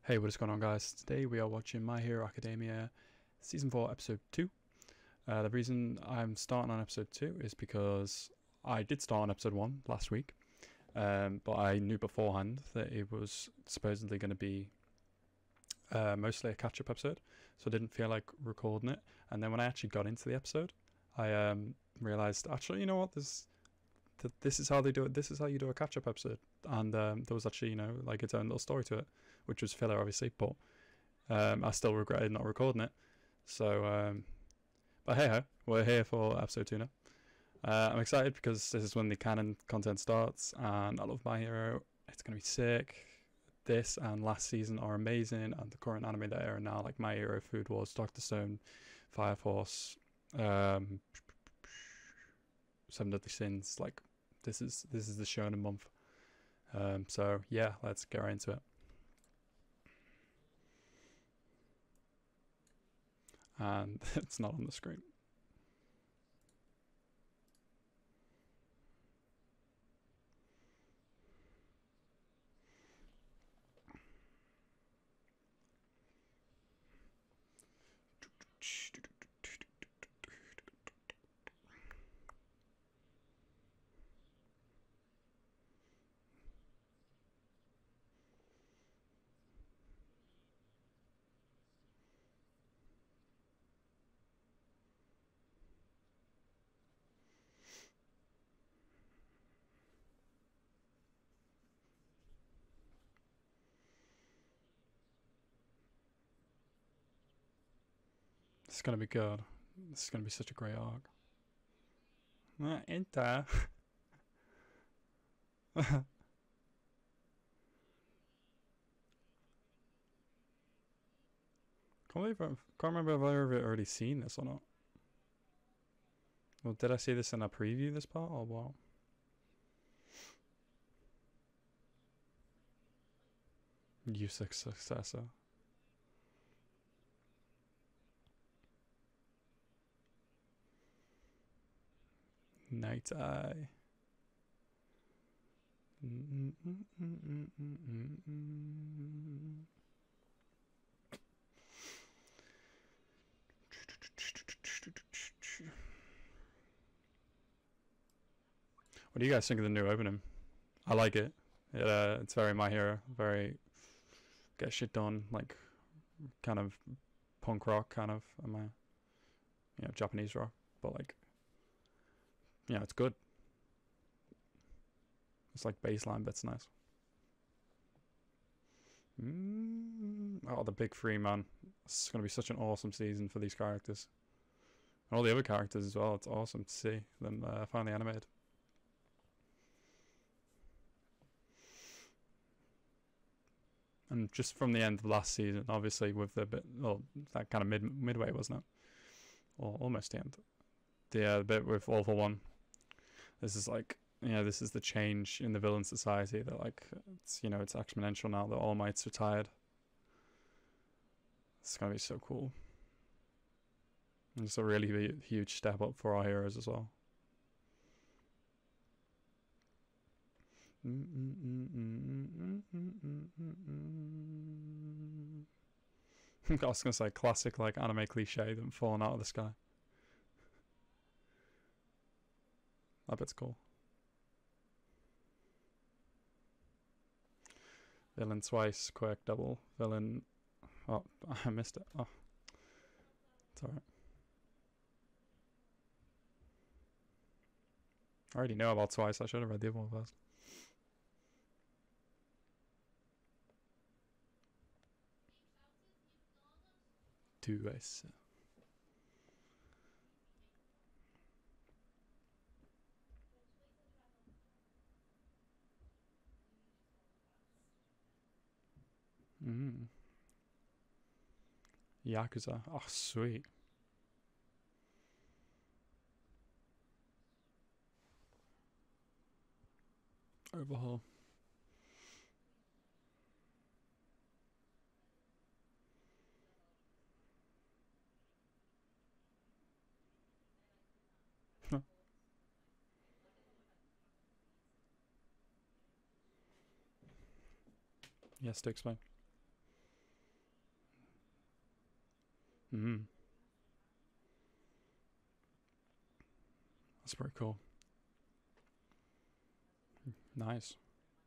Hey, what is going on, guys? Today we are watching My Hero Academia Season 4, Episode 2. The reason I'm starting on Episode 2 is because I did start on Episode 1 last week, but I knew beforehand that it was supposedly going to be mostly a catch-up episode, so I didn't feel like recording it. And then when I actually got into the episode, I realised, actually, you know what, this is how they do it. This is how you do a catch-up episode. And there was actually, like its own little story to it, which was filler, obviously, but I still regretted not recording it. So, but hey ho, we're here for episode 2 now. I'm excited because this is when the canon content starts, and I love My Hero. It's gonna be sick. This and last season are amazing, and the current anime that are now, like My Hero, Food Wars, Doctor Stone, Fire Force, Seven Deadly Sins. Like this is the shonen month. So yeah, let's get right into it. And it's not on the screen. This is gonna be good. This is gonna be such a great arc. Enter. Can't remember if I've already seen this or not. Well, did I see this in a preview, this part, or what? Useless successor. Night Eye. What do you guys think of the new opening? I like it. It's very My Hero, very get shit done, like kind of punk rock, kind of Japanese rock, but like it's good. It's like baseline bits nice. Oh, the big three, man. It's gonna be such an awesome season for these characters. And all the other characters as well. It's awesome to see them finally animated. And just from the end of last season, obviously, with the bit, well, that kind of midway, wasn't it? Or almost the end. The bit with All for One. This is like, this is the change in the villain society. That like, it's it's exponential now that All Might's retired. It's gonna be so cool. And it's a really huge step up for our heroes as well. I was gonna say classic like anime cliche, them falling out of the sky. That bit's cool. Villain twice, quirk double, villain. Oh, I missed it. Oh, it's alright. I already know about twice. I should have read the other one first. Twice. Yakuza. Oh, sweet. Overhaul. Yes, to explain. Mm. That's pretty cool. Nice.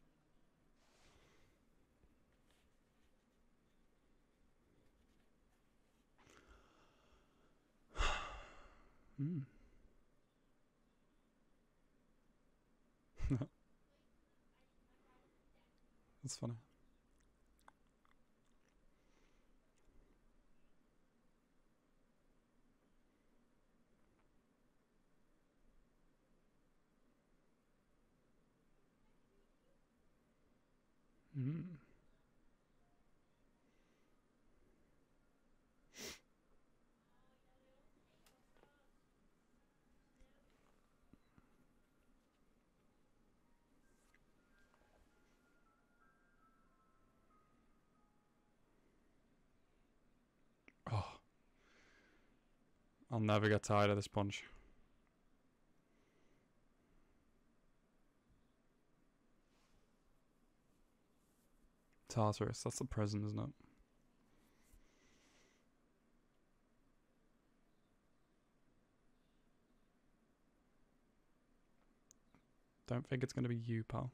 Mm. That's funny. Mm. Oh, I'll never get tired of this punch. Tartarus, that's the prison, isn't it? Don't think it's going to be you, pal.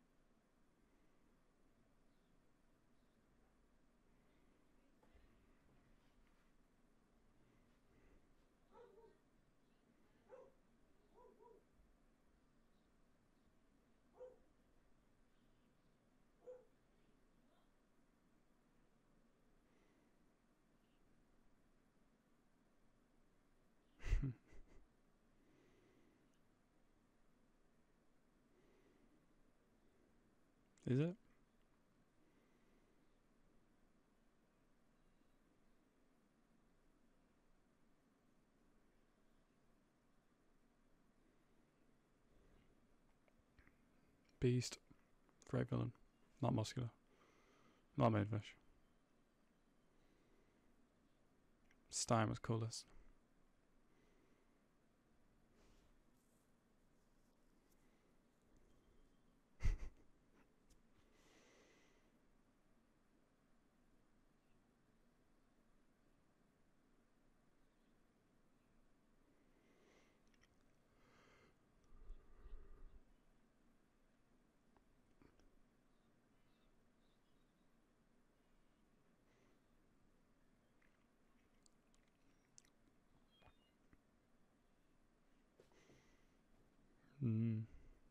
Is it? Beast. Great villain. Not muscular. Not made fish. Stein was coolest. Mm.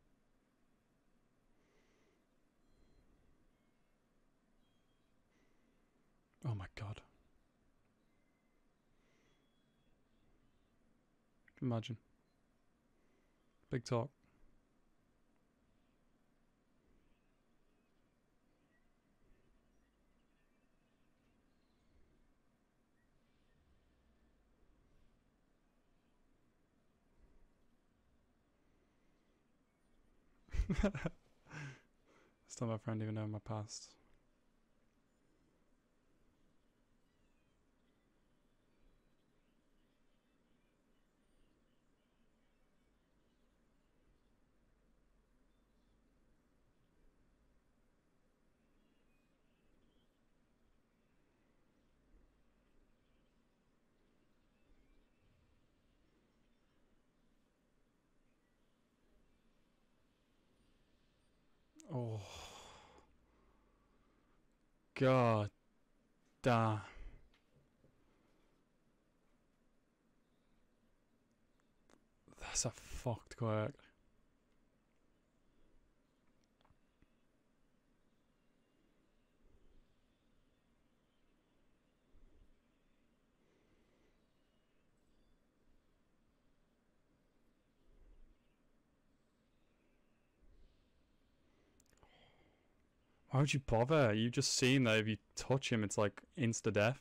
Oh my god. Imagine. Big talk. Still my friend even know my past. Oh. God damn. That's a fucked quirk. Why would you bother? You've just seen that if you touch him, it's like insta death.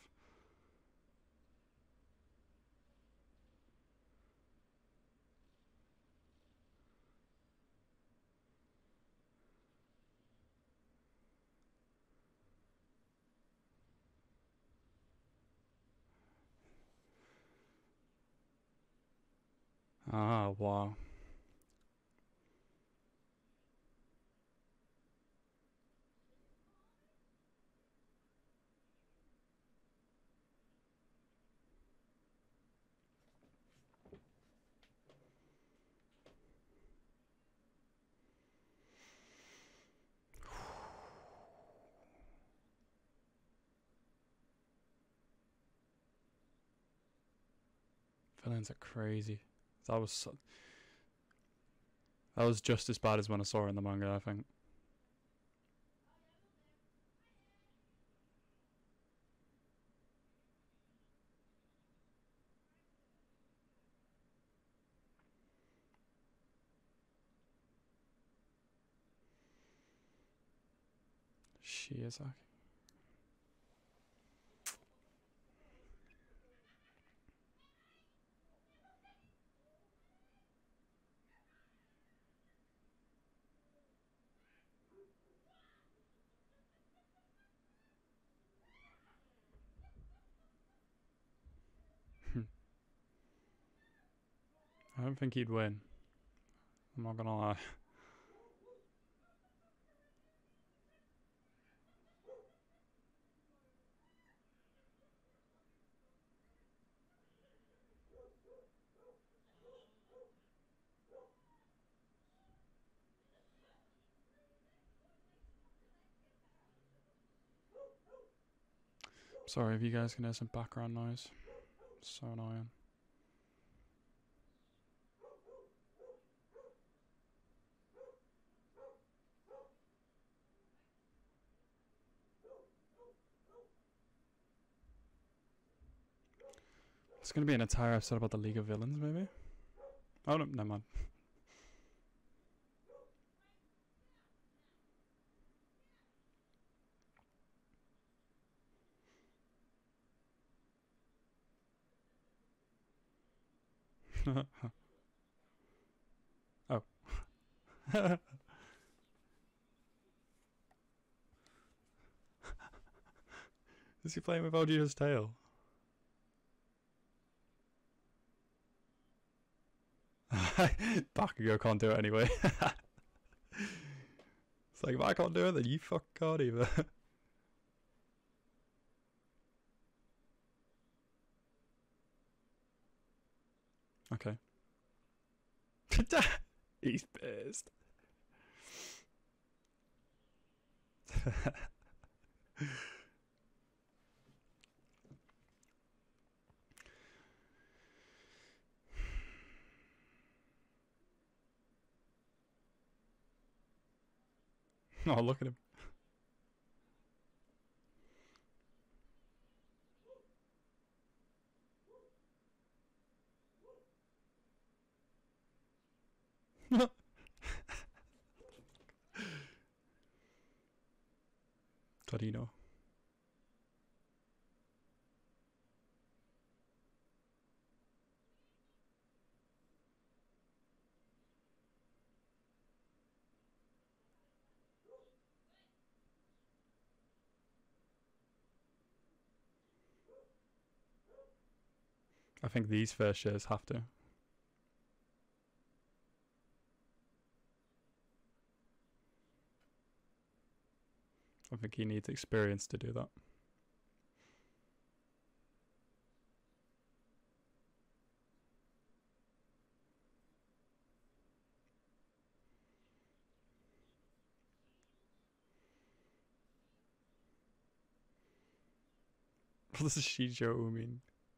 Ah, wow. Villains are crazy. That was that was just as bad as when I saw it in the manga, I think. Shiozaki. I don't think he'd win. I'm not gonna lie. Sorry if you guys can hear some background noise. It's so annoying. It's gonna be an entire episode about the League of Villains, maybe? Oh no, never mind. Oh. Is he playing with Vegeta's tail? Bakugo can't do it anyway. It's like, if I can't do it, then you fuck can't either. Okay. He's pissed. Oh, look at him. Torino. I think these first shares have to. I think he needs experience to do that. What does Shijo mean?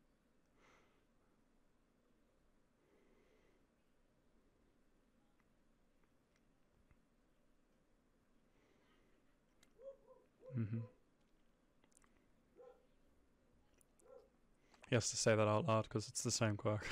He has to say that out loud because it's the same quirk.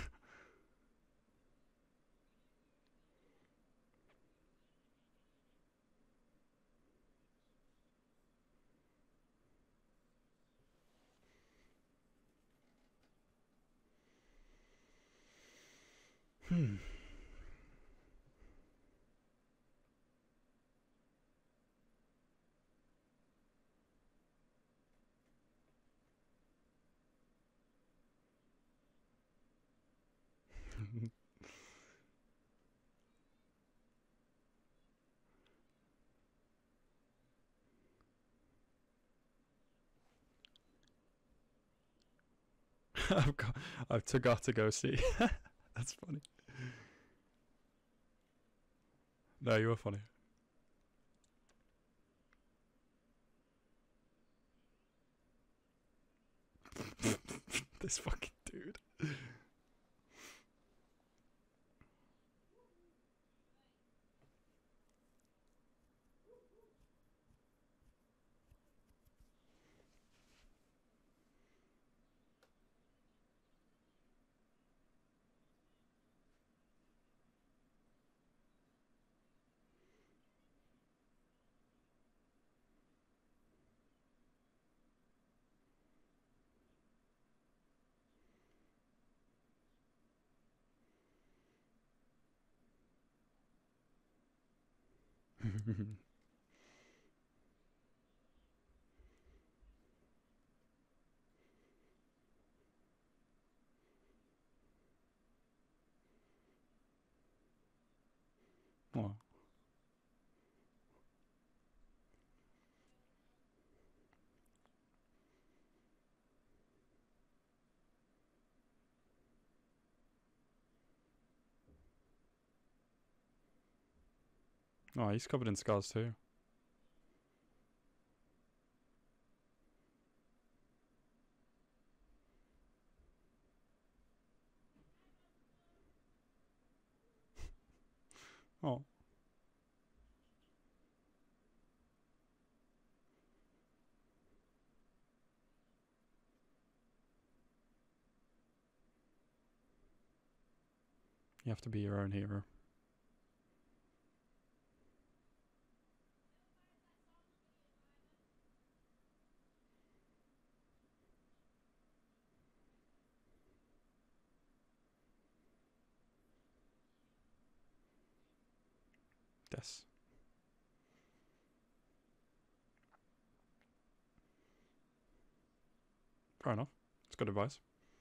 I've got to go see. That's funny. No, you were funny. This fucking dude. Well, oh, he's covered in scars too. Oh. You have to be your own hero. Yes. Fair enough. It's good advice.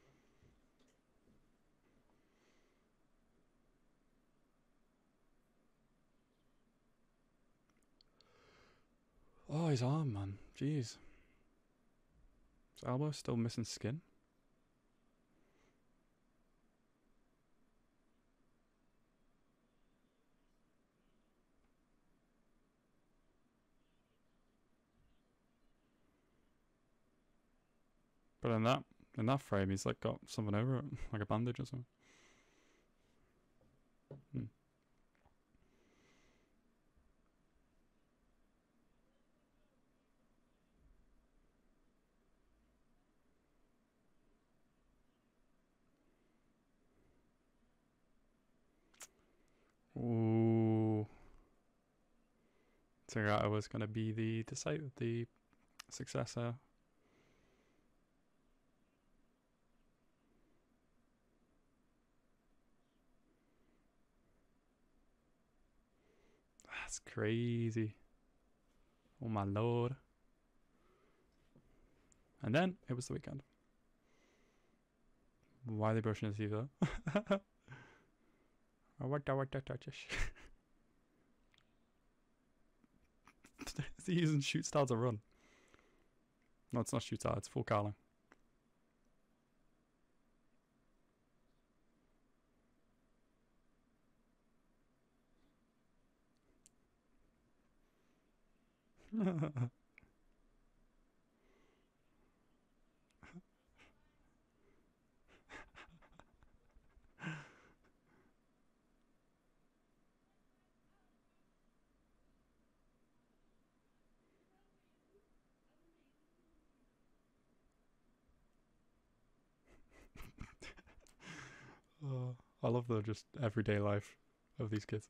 Oh, his arm, man. Jeez. His elbow still missing skin. But in that frame, he's like got something over it, like a bandage or something. Hmm. Ooh. Sagata was gonna be the successor. That's crazy. Oh my lord. And then it was the weekend. Why are they brushing his teeth though? Is he using shoot style to run? No, it's not shoot style, it's full Carling. I love the just everyday life of these kids.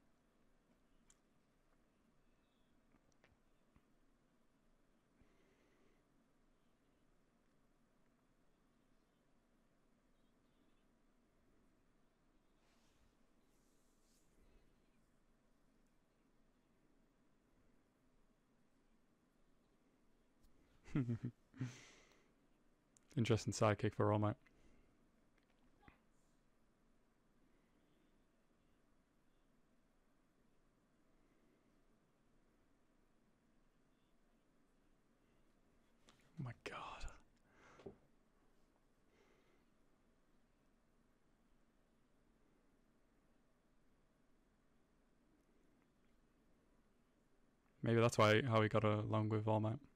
Interesting sidekick for All Might. Oh my god. Maybe that's why how he got along with All Might.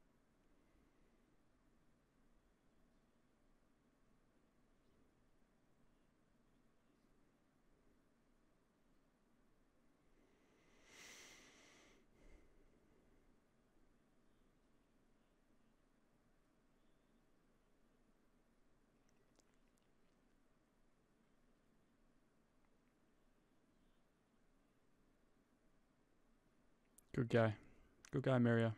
Good guy. Good guy, Miria.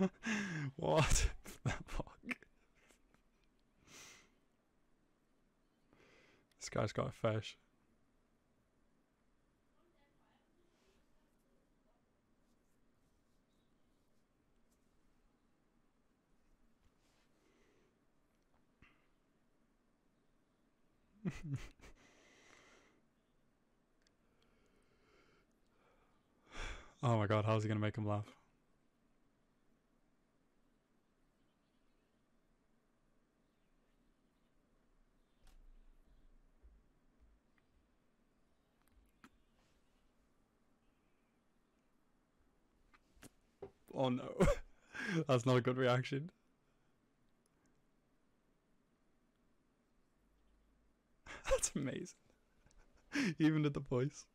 What the fuck? This guy's got a fish. Oh my god, how's he gonna make him laugh? Oh no. That's not a good reaction. That's amazing. Even did the voice.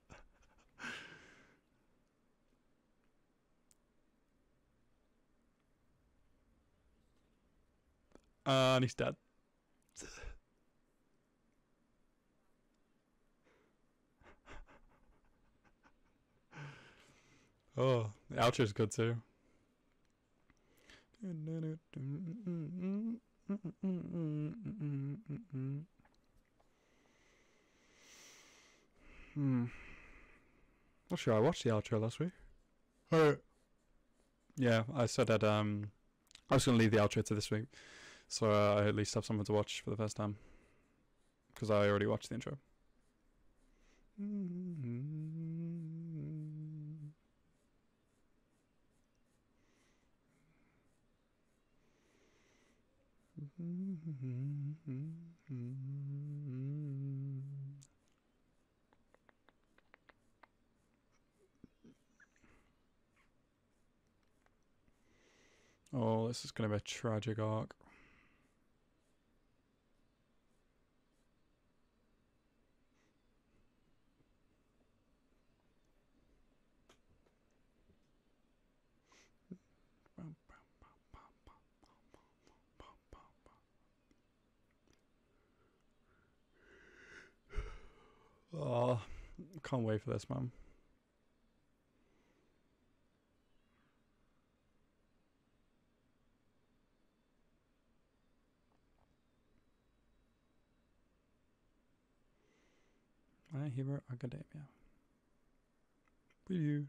And he's dead. Oh, the outro is good too. Not sure I watched the outro last week. Yeah, I said that I was going to leave the outro to this week, so I at least have something to watch for the first time, because I already watched the intro. Oh, this is going to be a tragic arc. Oh, can't wait for this, man. My Hero Academia. Preview.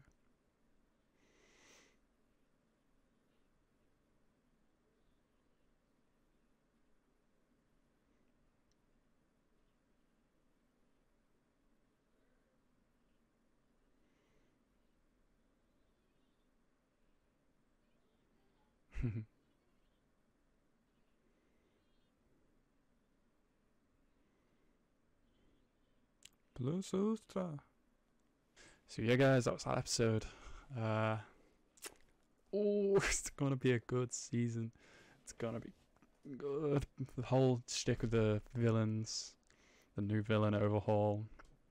Plus Ultra. So yeah, guys, that was that episode. Oh, it's gonna be a good season. It's gonna be good. The whole shtick with the villains, the new villain Overhaul.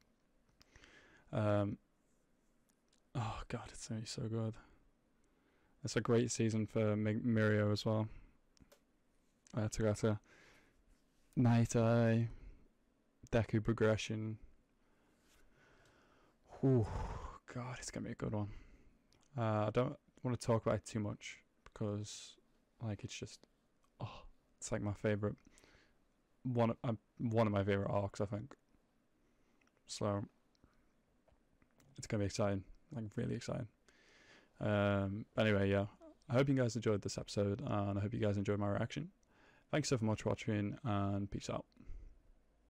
Oh god, it's gonna be so good. It's a great season for Mirio as well. Tagata, Night Eye, Deku progression. Ooh, god, it's gonna be a good one. I don't want to talk about it too much because, like, it's just, oh, it's like my favorite one of my favorite arcs, I think. So it's gonna be exciting, like really exciting. Anyway, yeah, I hope you guys enjoyed this episode, and I hope you guys enjoyed my reaction. Thanks so much for watching, and peace out.